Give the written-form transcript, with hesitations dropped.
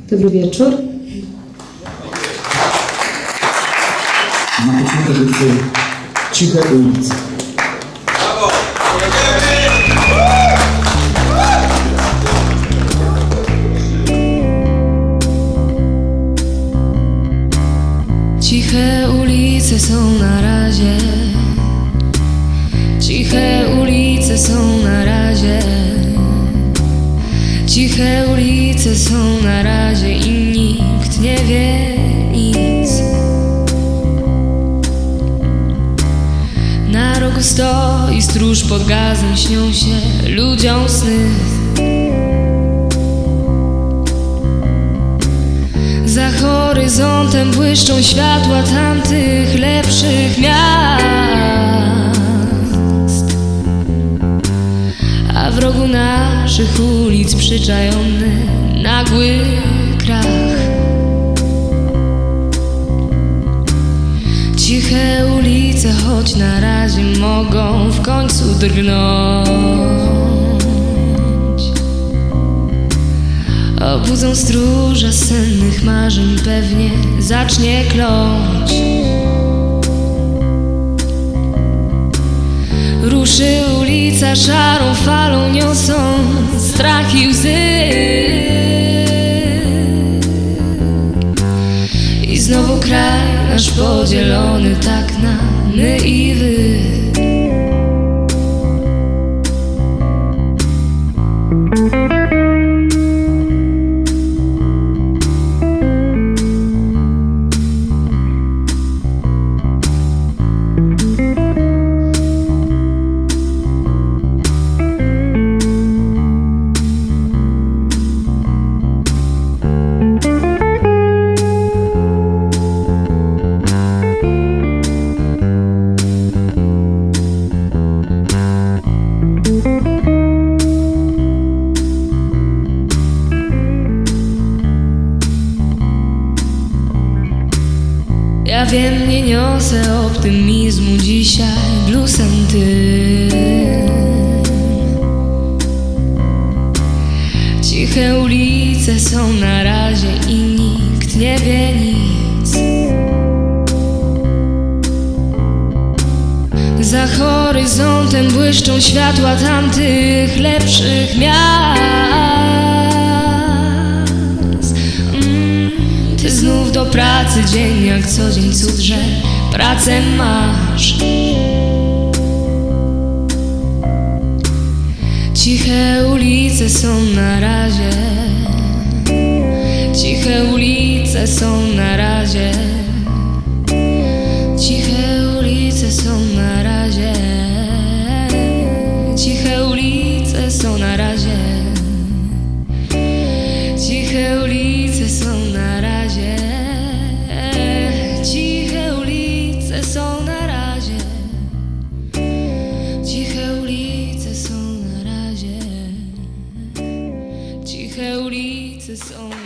Dobry wieczór. Na początek utwór Ciche ulice. Brawo! Ciche ulice są na razie. Ciche ulice są na razie. Ciche ulice są na razie i nikt nie wie nic. Na rogu stoi stróż pod gazem, śnią się ludziom sny. Za horyzontem błyszczą światła tamtych lepszych miast, a w rogu naszych ulic przyczajony nagły krach. Ciche ulice, choć na razie mogą w końcu drgnąć, obudzą stróża sennych marzeń, pewnie zacznie kląć. Ruszy ulica szarą falą, niosą strach i łzy. I znowu kraj nasz podzielony tak na my i wy. Ja wiem, nie niosę optymizmu dzisiaj bluesem tym. Ciche ulice są na razie i nikt nie wie nic. Za horyzontem błyszczą światła tamtych lepszych miast. Ty znów do pracy, dzień jak co dzień, cud, że pracę masz. Ciche ulice są na razie. Ciche ulice są na razie. Ciche ulice są na razie. Ciche ulice są na razie. Ciche ulice są na razie. Ciche ulice są na razie. Ciche ulice są na razie. Ciche ulice są